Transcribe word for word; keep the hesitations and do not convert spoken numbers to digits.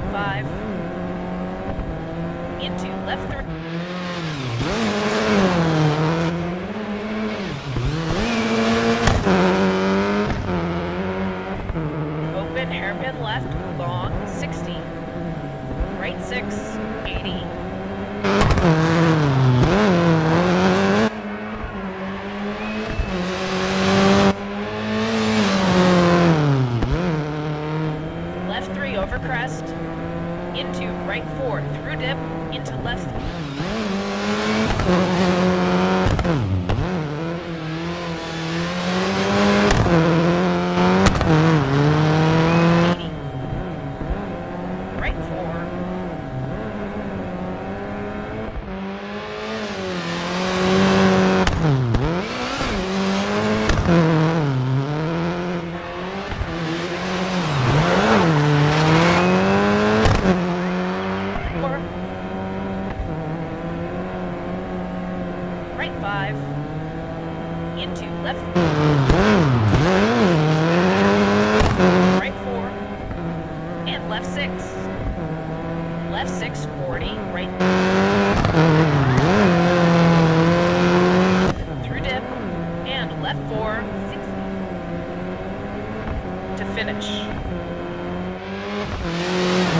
five, into left three. Open hairpin left, long, sixty. Right six, eighty. Left three over crest, into right four, through dip, into left. eighty. Right four. Right five, into left, right four, and left six, left six, forty, right, through dip, and left four, sixty, to finish.